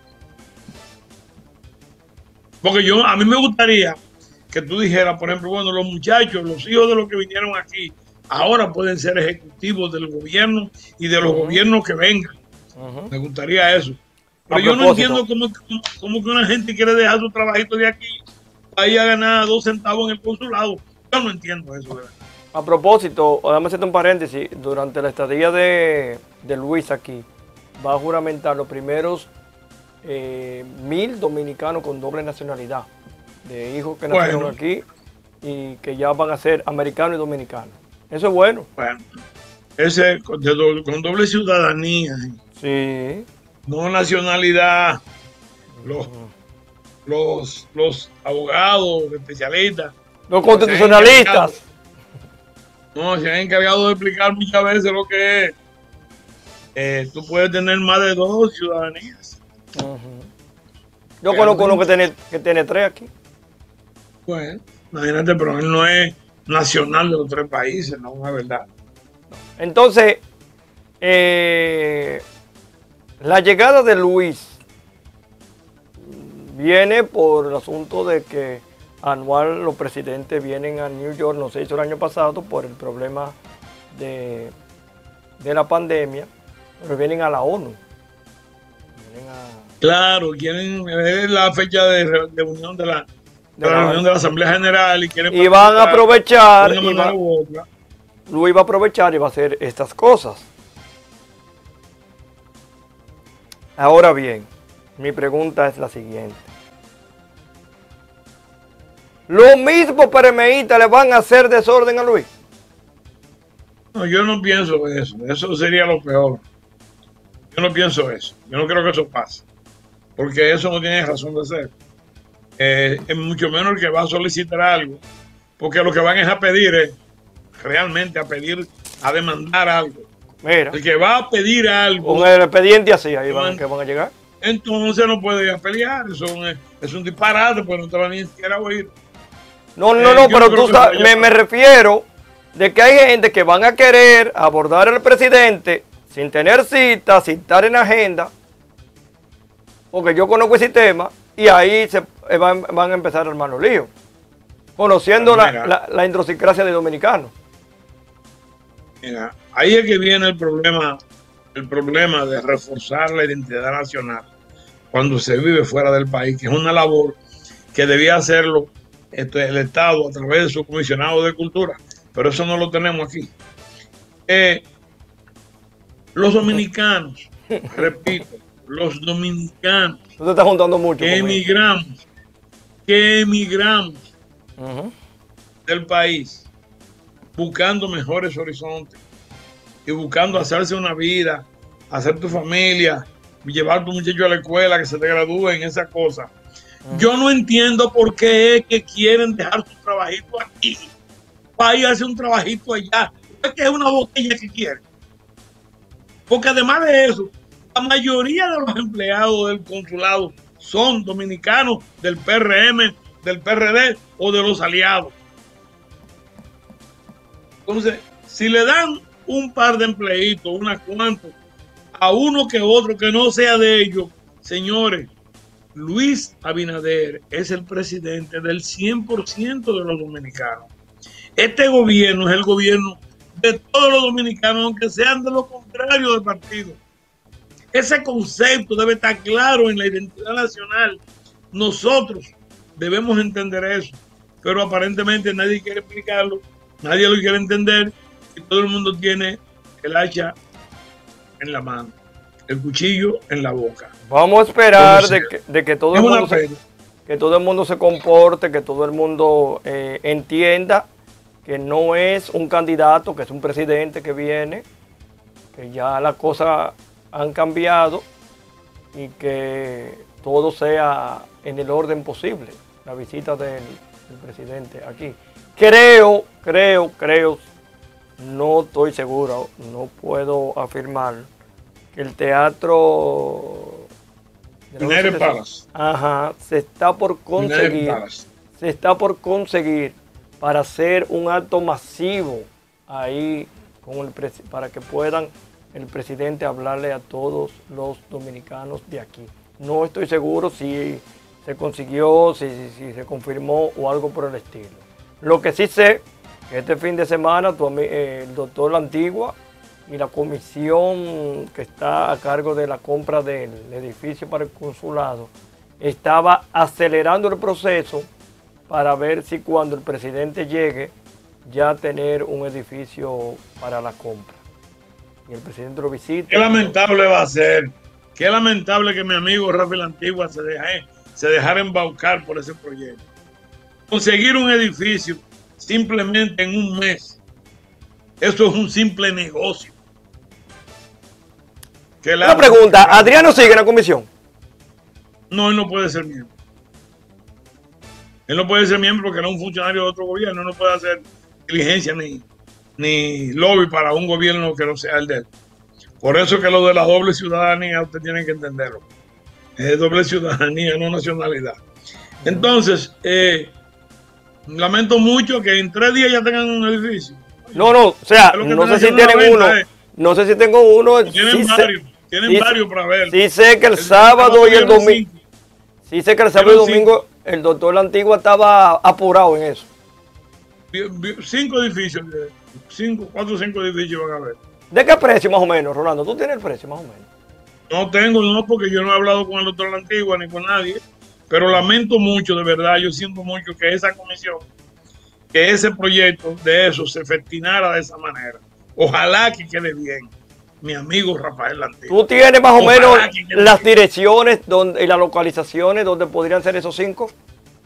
Porque yo, a mí me gustaría que tú dijeras, por ejemplo, bueno, los muchachos, los hijos de los que vinieron aquí, ahora pueden ser ejecutivos del gobierno y de los uh-huh. gobiernos que vengan. Uh-huh. Me gustaría eso. Pero yo no entiendo cómo, cómo, cómo que una gente quiere dejar su trabajito de aquí para ir a ganar dos centavos en el consulado. Yo no entiendo eso, de verdad. A propósito, déjame hacerte un paréntesis. Durante la estadía de, de Luis aquí, va a juramentar los primeros eh, mil dominicanos con doble nacionalidad, de hijos que nacieron bueno. aquí y que ya van a ser americanos y dominicanos. Eso es bueno. Bueno, ese con, do, con doble ciudadanía. Sí. No nacionalidad. Los, uh-huh. los, los abogados, especialistas. Los constitucionalistas. No, se han encargado de explicar muchas veces lo que es. Eh, tú puedes tener más de dos ciudadanías. Uh-huh. Yo pero conozco uno que tiene, que tiene tres aquí. Bueno, imagínate, pero él no es nacional de los tres países, no es verdad. Entonces, eh, la llegada de Luis viene por el asunto de que anual los presidentes vienen a New York, no se hizo el año pasado por el problema de, de la pandemia, pero vienen a la ONU. Vienen a... Claro, quieren es la fecha de reunión de la, de la reunión de la Asamblea General y quieren y van a aprovechar y va, Luis va a aprovechar y va a hacer estas cosas. Ahora bien, mi pregunta es la siguiente. los mismos PRMistas le van a hacer desorden a Luis. No, yo no pienso eso. Eso sería lo peor. Yo no pienso eso. Yo no creo que eso pase. Porque eso no tiene razón de ser. Eh, es mucho menos el que va a solicitar algo. Porque lo que van es a pedir, es realmente a pedir, a demandar algo. Mira. El que va a pedir algo. Con el expediente así, ahí van, que van a llegar. Entonces no puede ir a pelear. Eso es un, es un disparate, pues no te van ni siquiera a oír. No, no, eh, no, pero tú sabes, me, me refiero de que hay gente que van a querer abordar al presidente sin tener cita, sin estar en agenda, porque yo conozco el sistema y ahí se van, van a empezar a armar los líos, conociendo la, la, la idiosincrasia de dominicanos. Mira, ahí es que viene el problema, el problema de reforzar la identidad nacional cuando se vive fuera del país, que es una labor que debía hacerlo el Estado a través de su comisionado de cultura, pero eso no lo tenemos aquí. Eh, los dominicanos, repito, los dominicanos tú te estás juntando mucho que emigramos, que emigramos uh-huh. del país buscando mejores horizontes y buscando hacerse una vida, hacer tu familia, llevar a tu muchacho a la escuela, que se te gradúen, esas cosas. Yo no entiendo por qué es que quieren dejar su trabajito aquí para ir a hacer un trabajito allá. Es que es una botella que quieren. Porque además de eso, la mayoría de los empleados del consulado son dominicanos del P R M, del P R D o de los aliados. Entonces, si le dan un par de empleitos, unas cuantas, a uno que otro que no sea de ellos, señores, Luis Abinader es el presidente del cien por ciento de los dominicanos. Este gobierno es el gobierno de todos los dominicanos, aunque sean de lo contrario del partido. Ese concepto debe estar claro en la identidad nacional. Nosotros debemos entender eso, pero aparentemente nadie quiere explicarlo, nadie lo quiere entender y todo el mundo tiene el hacha en la mano, el cuchillo en la boca. Vamos a esperar de que, de que todo el mundo se, que todo el mundo se comporte, que todo el mundo eh, entienda que no es un candidato, que es un presidente que viene, que ya las cosas han cambiado y que todo sea en el orden posible, la visita del, del presidente aquí. Creo, creo, creo, no estoy seguro, no puedo afirmar que el teatro United Palace. Ajá, se está por conseguir, se está por conseguir para hacer un acto masivo ahí con el para que puedan el presidente hablarle a todos los dominicanos de aquí. No estoy seguro si se consiguió, si, si, si se confirmó o algo por el estilo. Lo que sí sé, que este fin de semana tu, eh, el doctor La Antigua y la comisión que está a cargo de la compra del edificio para el consulado estaba acelerando el proceso para ver si cuando el presidente llegue ya tener un edificio para la compra. Y el presidente lo visita. Qué lamentable va a ser, qué lamentable que mi amigo Rafael Antigua se, deje, se dejara embaucar por ese proyecto. Conseguir un edificio simplemente en un mes, eso es un simple negocio. Una pregunta, ¿Adriano sigue en la comisión? No, él no puede ser miembro. Él no puede ser miembro porque no es un funcionario de otro gobierno, no puede hacer diligencia ni, ni lobby para un gobierno que no sea el de él. Por eso que lo de la doble ciudadanía, usted tiene que entenderlo. Es doble ciudadanía, no nacionalidad. Entonces, eh, lamento mucho que en tres días ya tengan un edificio. No, no, o sea, no sé si tienen uno. Eh. No sé si tengo uno. Tienen sí varios, sé, tienen sí, varios para ver. Sí sé que el, el sábado y el domingo. Sí sé que el sábado y el domingo el doctor La Antigua estaba apurado en eso. Cinco edificios, cinco, cuatro o cinco edificios van a ver. ¿De qué precio más o menos, Rolando? ¿Tú tienes el precio más o menos? No tengo, no, porque yo no he hablado con el doctor La Antigua ni con nadie. Pero lamento mucho, de verdad, yo siento mucho que esa comisión, que ese proyecto de eso se festinara de esa manera. Ojalá que quede bien, mi amigo Rafael La Antigua. ¿Tú tienes más o Ojalá menos las bien. direcciones donde, y las localizaciones donde podrían ser esos cinco?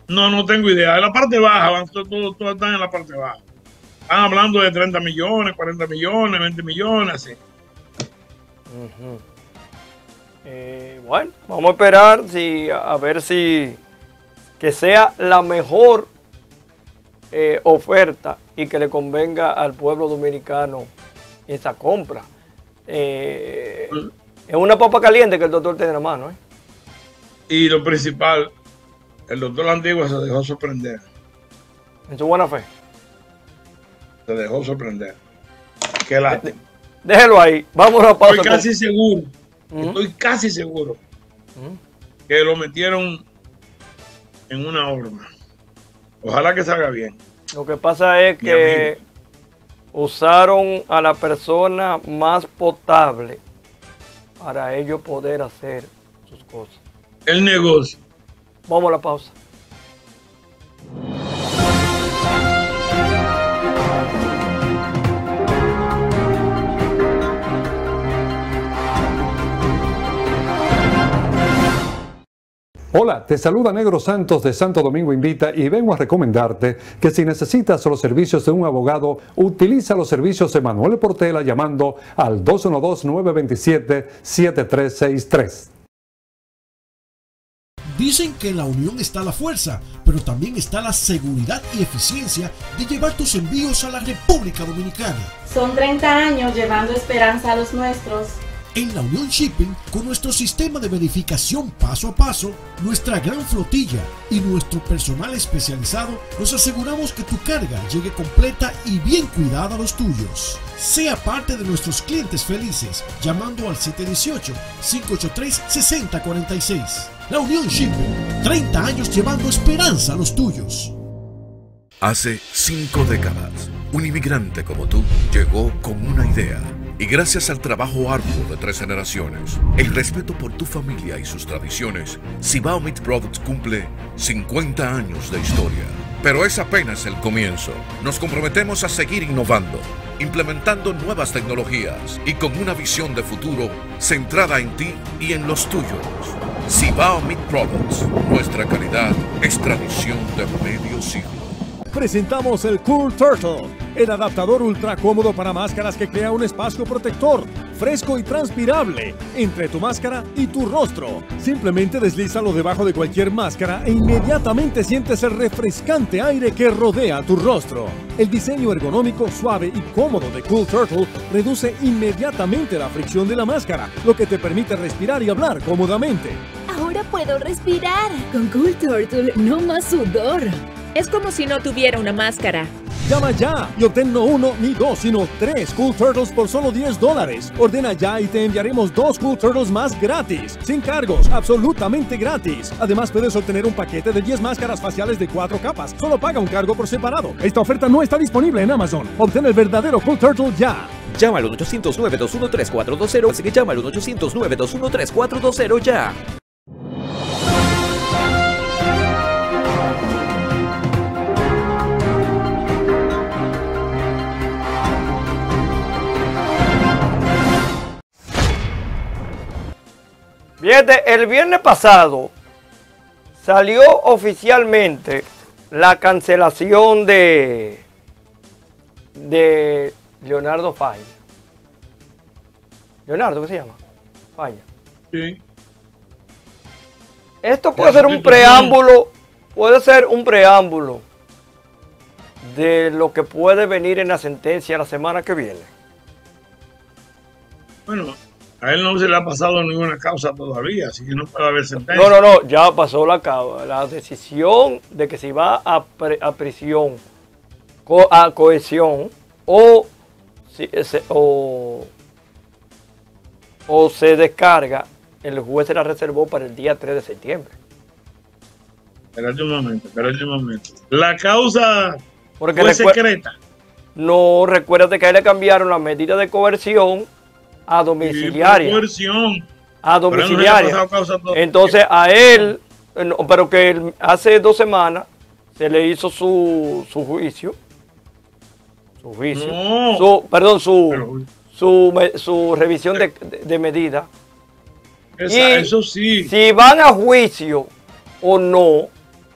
No, no tengo idea. En la parte baja, van, todos todo, todo están en la parte baja. Están hablando de treinta millones, cuarenta millones, veinte millones, así. Uh-huh. eh, bueno, vamos a esperar si, a ver si que sea la mejor eh, oferta y que le convenga al pueblo dominicano esa compra. Eh, uh-huh. Es una papa caliente que el doctor tiene en la mano. ¿eh? Y lo principal, el doctor Antigua se dejó sorprender. En su buena fe. Se dejó sorprender. Qué lástima. Déjelo ahí. Vamos a pausa. Estoy casi seguro. Uh-huh. Estoy casi seguro uh-huh. que lo metieron en una horma. Ojalá que salga bien. Lo que pasa es que usaron a la persona más potable para ellos poder hacer sus cosas. El negocio. Vamos a la pausa. Hola, te saluda Negro Santos de Santo Domingo Invita y vengo a recomendarte que si necesitas los servicios de un abogado, utiliza los servicios de Manuel Portela llamando al dos uno dos, nueve dos siete, siete tres seis tres. Dicen que en la unión está la fuerza, pero también está la seguridad y eficiencia de llevar tus envíos a la República Dominicana. Son treinta años llevando esperanza a los nuestros. En la Unión Shipping, con nuestro sistema de verificación paso a paso, nuestra gran flotilla y nuestro personal especializado, nos aseguramos que tu carga llegue completa y bien cuidada a los tuyos. Sea parte de nuestros clientes felices llamando al siete uno ocho, cinco ocho tres, seis cero cuatro seis. La Unión Shipping, treinta años llevando esperanza a los tuyos. Hace cinco décadas, un inmigrante como tú llegó con una idea. Y gracias al trabajo arduo de tres generaciones, el respeto por tu familia y sus tradiciones, Cibao Meat Products cumple cincuenta años de historia. Pero es apenas el comienzo. Nos comprometemos a seguir innovando, implementando nuevas tecnologías y con una visión de futuro centrada en ti y en los tuyos. Cibao Meat Products, nuestra calidad es tradición de medio siglo. Presentamos el Cool Turtle, el adaptador ultra cómodo para máscaras que crea un espacio protector, fresco y transpirable entre tu máscara y tu rostro. Simplemente deslízalo debajo de cualquier máscara e inmediatamente sientes el refrescante aire que rodea tu rostro. El diseño ergonómico, suave y cómodo de Cool Turtle reduce inmediatamente la fricción de la máscara, lo que te permite respirar y hablar cómodamente. Ahora puedo respirar. Con Cool Turtle, no más sudor. Es como si no tuviera una máscara. Llama ya y obtén no uno ni dos, sino tres Cool Turtles por solo diez dólares. Ordena ya y te enviaremos dos Cool Turtles más gratis, sin cargos, absolutamente gratis. Además puedes obtener un paquete de diez máscaras faciales de cuatro capas. Solo paga un cargo por separado. Esta oferta no está disponible en Amazon. Obtén el verdadero Cool Turtle ya. Llama al uno ochocientos, nueve dos uno, tres cuatro dos cero. Así que llama al uno ochocientos, nueve dos uno, tres cuatro dos cero ya. Fíjate, el viernes pasado salió oficialmente la cancelación de, de Leonardo Falla. Leonardo, ¿qué se llama? Falla. Sí. Esto puede ser un preámbulo, puede ser un preámbulo de lo que puede venir en la sentencia la semana que viene. Bueno, a él no se le ha pasado ninguna causa todavía, así que no puede haber sentencia. No, no, no, ya pasó la, la decisión de que si va a, pre, a prisión, co, a cohesión, o, si, se, o, o se descarga, el juez se la reservó para el día tres de septiembre. Espérate un momento, espérate un momento. La causa Porque fue secreta. No, recuérdate que a él le cambiaron la medida de coerción a domiciliaria. Coerción. A domiciliaria. Entonces a él, no, pero que él, hace dos semanas se le hizo su, su juicio. Su juicio. No. Su, perdón, su, su, su revisión de, de, de medida. Esa, eso sí. Si van a juicio o no,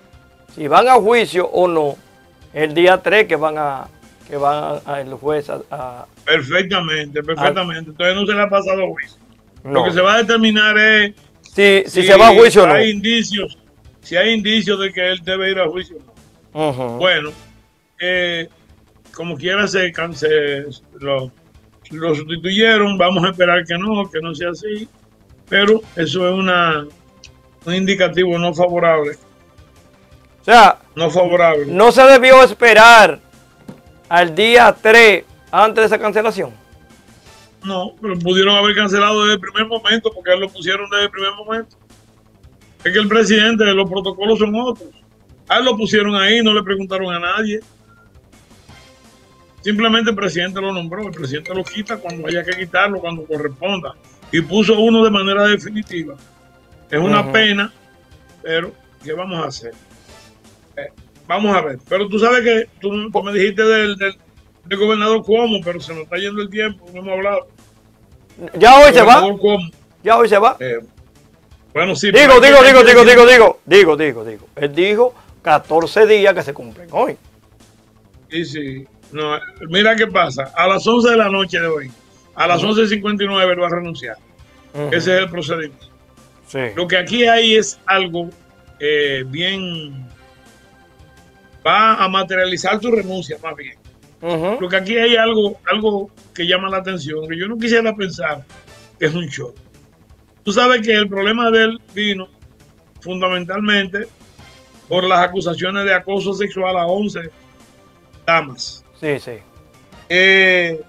si van a juicio o no el día tres que van a que van a, a el juez a, a perfectamente, perfectamente. A, Entonces no se le ha pasado juicio. No. Lo que se va a determinar es si, si, si se va a juicio o no. Hay indicios, si hay indicios de que él debe ir a juicio o no. Uh-huh. Bueno, eh, como quiera se, se lo, lo sustituyeron, vamos a esperar que no, que no sea así, pero eso es una un indicativo no favorable. O sea, no favorable. No se debió esperar al día tres antes de esa cancelación. No, pero pudieron haber cancelado desde el primer momento porque él lo pusieron desde el primer momento. Es que el presidente, los protocolos son otros. A él lo pusieron ahí, no le preguntaron a nadie. Simplemente el presidente lo nombró, el presidente lo quita cuando haya que quitarlo, cuando corresponda. Y puso uno de manera definitiva. Es una uh-huh. pena, pero ¿qué vamos a hacer? Eh, vamos a ver. Pero tú sabes que tú, tú me dijiste del, del, del gobernador Cuomo, pero se nos está yendo el tiempo, no hemos hablado. Ya hoy se va. Cuomo. Ya hoy se va. Eh, bueno, sí. Digo, digo, digo, digo, digo, digo, digo, digo, digo. Él dijo catorce días que se cumplen hoy. Sí, sí. No, mira qué pasa. A las once de la noche de hoy, a las uh-huh. once cincuenta y nueve él va a renunciar. Uh-huh. Ese es el procedimiento. Sí. Lo que aquí hay es algo eh, bien, va a materializar tu renuncia más bien. Uh-huh. Lo que aquí hay algo, algo que llama la atención, que yo no quisiera pensar que es un show. Tú sabes que el problema de él vino fundamentalmente por las acusaciones de acoso sexual a once damas. Sí, sí. Eh,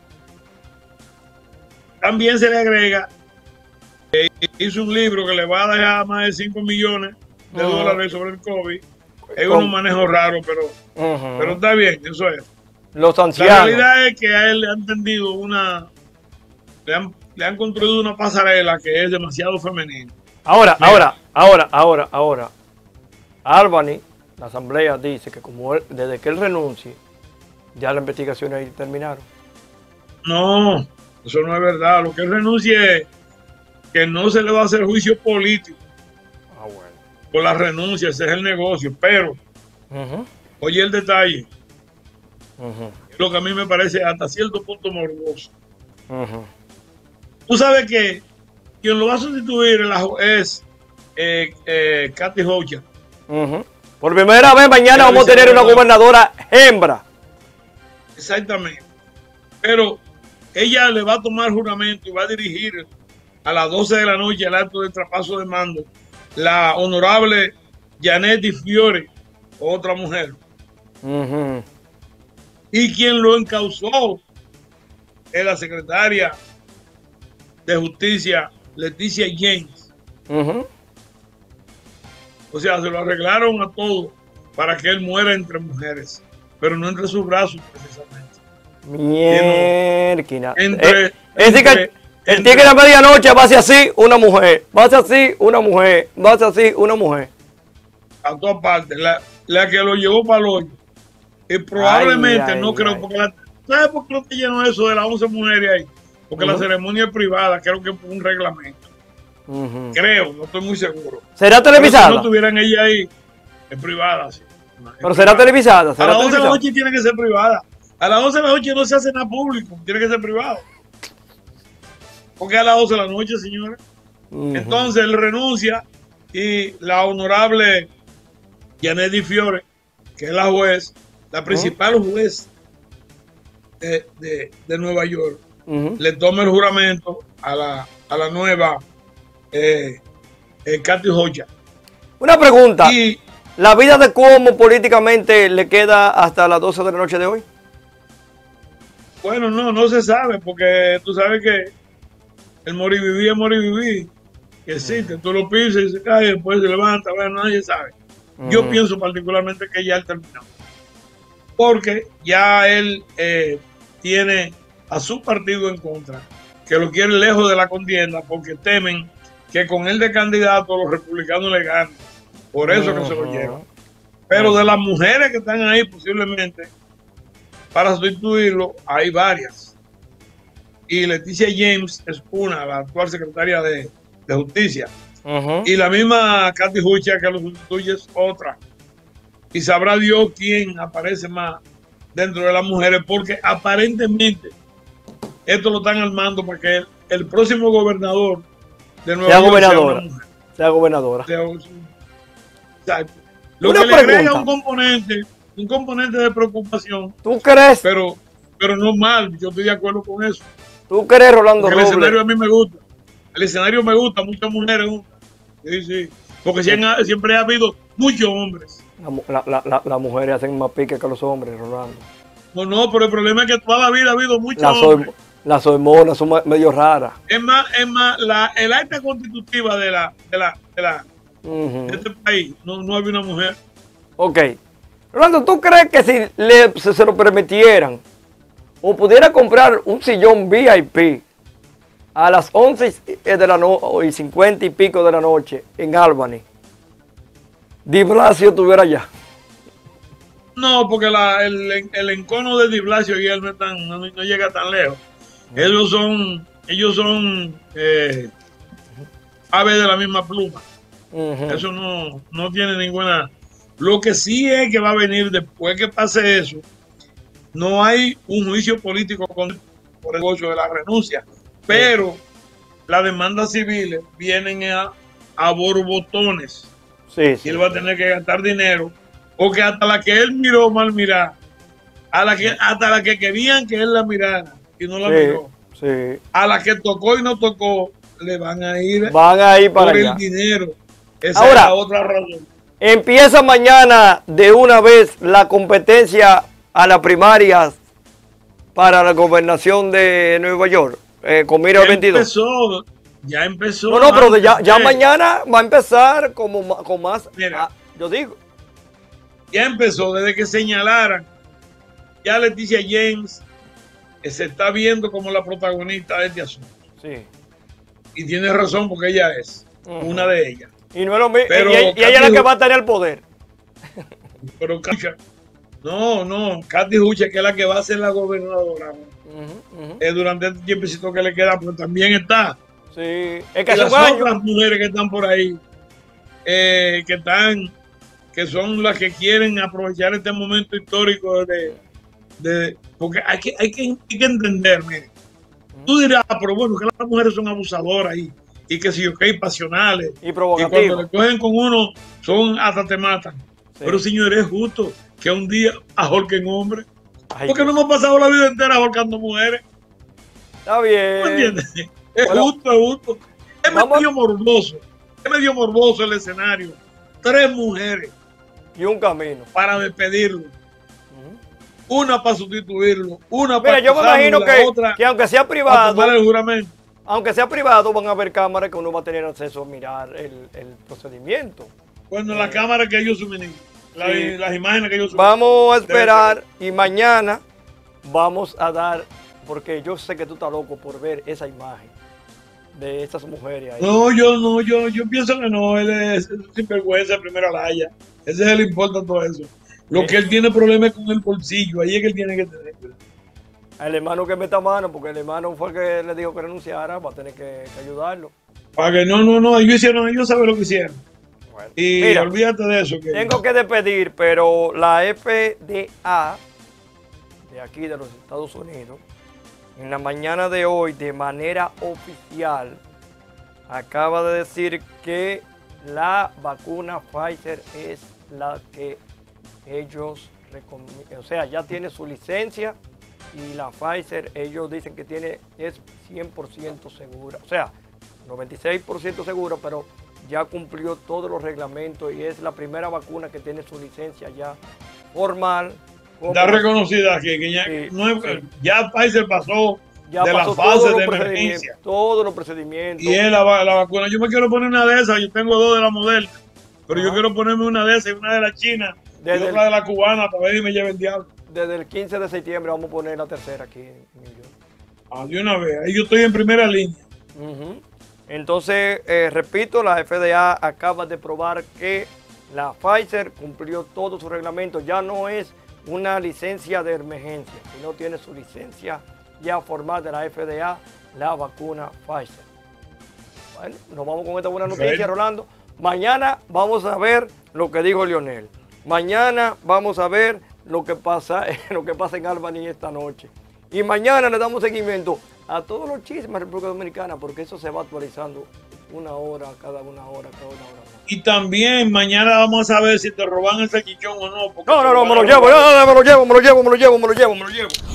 también se le agrega hizo un libro que le va a dejar más de cinco millones de uh-huh. dólares sobre el COVID. Es un manejo raro, pero, uh-huh. pero está bien, eso es. Los ancianos. La realidad es que a él le han tendido una, le han, le han construido una pasarela que es demasiado femenina. Ahora, Mira. ahora, ahora, ahora, ahora. Albany, la asamblea dice que como él, desde que él renuncie, ya las investigaciones ahí terminaron. No, eso no es verdad. Lo que él renuncie es que no se le va a hacer juicio político ah, bueno. por la renuncia, ese es el negocio, pero uh-huh. oye el detalle, uh-huh. lo que a mí me parece hasta cierto punto morboso. Uh-huh. Tú sabes que quien lo va a sustituir es eh, eh, Kathy Hochul. Uh-huh. Por primera vez mañana vamos a tener una gobernadora hembra. Exactamente, pero ella le va a tomar juramento y va a dirigir a las doce de la noche el acto de traspaso de mando, la honorable Janet Di Fiore, otra mujer. Uh-huh. Y quien lo encausó es la secretaria de Justicia, Leticia James. Uh-huh. O sea, se lo arreglaron a todo para que él muera entre mujeres, pero no entre sus brazos, precisamente. Mierda. Entre, eh, es decir que el tigre a medianoche va hacia así una mujer, va hacia así una mujer, va hacia así una mujer. A todas partes, la, la que lo llevó para el hoyo. Y probablemente, ay, no ay, creo, ay. porque la, ¿sabes por qué no te llenó eso de las once mujeres ahí? Porque uh-huh. la ceremonia es privada, creo que es un reglamento. Uh-huh. Creo, no estoy muy seguro. ¿Será televisada? Si no tuvieran ella ahí, es privada, sí. Es Pero privada. será televisada. ¿Será a las once televisada? de la noche tiene que ser privada. A las once de la noche no se hace nada público, tiene que ser privado. Porque a las doce de la noche, señores. Uh-huh. Entonces él renuncia y la honorable Janet Di Fiore, que es la juez, la principal uh-huh. juez de, de, de Nueva York, uh-huh. le toma el juramento a la, a la nueva eh, eh, Kathy Hochul. Una pregunta. Y, ¿la vida de Cuomo políticamente le queda hasta las doce de la noche de hoy? Bueno, no, no se sabe, porque tú sabes que el morir vivir es morir vivir, que existe, tú lo pisas y se cae, después se levanta, bueno, nadie sabe. Uh-huh. Yo pienso particularmente que ya él terminó, porque ya él eh, tiene a su partido en contra, que lo quiere lejos de la contienda, porque temen que con él de candidato los republicanos le ganen, por eso uh-huh. que se lo llevan. Pero uh-huh. de las mujeres que están ahí posiblemente para sustituirlo, hay varias. Y Leticia James es una, la actual secretaria de, de Justicia. Uh-huh. Y la misma Kathy Hochul que lo sustituye es otra. y sabrá Dios quién aparece más dentro de las mujeres, porque aparentemente esto lo están armando para que el, el próximo gobernador de Nueva sea York gobernadora. sea una mujer. Sea gobernadora. Sea, exacto. Lo Una que le pregunta. agrega un componente, un componente de preocupación. ¿Tú crees? Pero, pero no mal, yo estoy de acuerdo con eso. ¿Tú crees, Rolando Porque el Robles? escenario a mí me gusta. El escenario me gusta, muchas mujeres juntas. Sí, sí. Porque siempre, siempre ha habido muchos hombres. La mu- la- la- la- las mujeres hacen más pique que los hombres, Rolando. No, no, pero el problema es que toda la vida ha habido muchos Las, hombres. horm- las hormonas son ma- medio raras. Es más, es más, la, el acta constitutiva de la, de la, de la, Ujú. de este país, no, no había una mujer. Ok. Rolando, ¿tú crees que si le, se, se lo permitieran o pudiera comprar un sillón V I P a las once de la noche y cincuenta y pico de la noche en Albany, Di Blasio estuviera allá? No, porque la, el, el encono de Di Blasio y él no, es tan- no, no llega tan lejos. Ellos son, ellos son eh, aves de la misma pluma. Eso no, no tiene ninguna. Lo que sí es que va a venir después que pase eso, no hay un juicio político con, por el negocio de la renuncia, pero las demandas civiles vienen a, a borbotones. Sí, Y él va a tener que gastar dinero, porque hasta la que él miró mal mirar, a la que, hasta la que querían que él la mirara y no la Sí, miró, sí. a la que tocó y no tocó, le van a ir, Van a ir para por allá. el dinero. Esa Ahora, es la otra razón. Empieza mañana de una vez la competencia a las primarias para la gobernación de Nueva York, eh, con mira al Ya veintidós. empezó, ya empezó. No, no, pero de ya, antes ya de- mañana va a empezar como, ma- con más. Mira. ah, yo digo. Ya empezó desde que señalaran. Ya Leticia James eh, se está viendo como la protagonista de este asunto. Sí. Y tiene razón porque ella es Ujú. una de ellas. Y, no es lo mi- Pero y, y ella es la Katy que Hu- va a tener el poder. Pero Katy- no, no, Katy Hucha, que es la que va a ser la gobernadora eh, durante este tiempecito que le queda, pues también está. Sí, es que Y hace las un año. otras mujeres que están por ahí, eh, que están, que son las que quieren aprovechar este momento histórico de, de porque hay que, hay que, hay que entender, mire. Tú dirás, "Ah, pero bueno, que las mujeres son abusadoras y, y que si, ok, pasionales. Y Y provocativas. cuando le cogen con uno, son hasta te matan. Pero señores, es justo que un día ahorquen hombres. Porque no hemos pasado la vida entera ahorcando mujeres. Está ¿Me bien. entiendes? Es Bueno, justo, es justo. Es medio morboso. Es medio morboso el escenario. Tres mujeres. Y un camino. Para despedirlo. Una para sustituirlo. Una Mira, para yo me acusarlo y imagino la que, otra que aunque sea para privado, tomar el juramento. aunque sea privado, van a haber cámaras que uno va a tener acceso a mirar el, el procedimiento. Bueno, la cámara que ellos suministran. La- Sí. Las imágenes que ellos suministran. Vamos a esperar y mañana vamos a dar, porque yo sé que tú estás loco por ver esa imagen de esas mujeres ahí. No, yo no, yo, yo pienso que no, él es sinvergüenza de primera laya. Ese es el importa todo eso. Lo que él tiene problemas es con el bolsillo, ahí es que él tiene que tener. El hermano que meta mano, porque el hermano fue el que le dijo que renunciara, va a tener que, que ayudarlo. Para que no, no, no, ellos hicieron, ellos saben lo que hicieron. Y Mira, olvídate de eso. Que Tengo que despedir, pero la F D A de aquí de los Estados Unidos, en la mañana de hoy, de manera oficial, acaba de decir que la vacuna Pfizer es la que ellos recomiendan. O sea, ya tiene su licencia y la Pfizer, ellos dicen que tiene, es cien por ciento segura. O sea, noventa y seis por ciento segura, pero ya cumplió todos los reglamentos y es la primera vacuna que tiene su licencia ya formal. está reconocida aquí, que ya, Sí, no es- sí. ya Pfizer pasó Ya de la pasó fase todos de los emergencia. procedimientos, todos los procedimientos. Y es la, va- la vacuna. Yo me quiero poner una de esas, yo tengo dos de la Moderna, pero yo quiero ponerme una de esas y una de la China y Desde otra el- de la cubana para ver si me lleva el diablo. Desde el quince de septiembre vamos a poner la tercera aquí en New York. Ah, de una vez, ahí yo estoy en primera línea. Ujú. Entonces, eh, repito, la F D A acaba de probar que la Pfizer cumplió todos sus reglamentos. Ya no es una licencia de emergencia, sino tiene su licencia ya formal de la F D A, la vacuna Pfizer. Bueno, nos vamos con esta buena noticia, Perfecto. Rolando. Mañana vamos a ver lo que dijo Lionel. Mañana vamos a ver lo que pasa, lo que pasa en Albany esta noche. Y mañana le damos seguimiento a todos los chismes de la República Dominicana, porque eso se va actualizando una hora, cada una hora, cada una hora. Y también mañana vamos a ver si te roban el salchichón o no. No, no, no, me lo llevo, no, no, me lo llevo, me lo llevo, me lo llevo, me lo llevo, me lo llevo.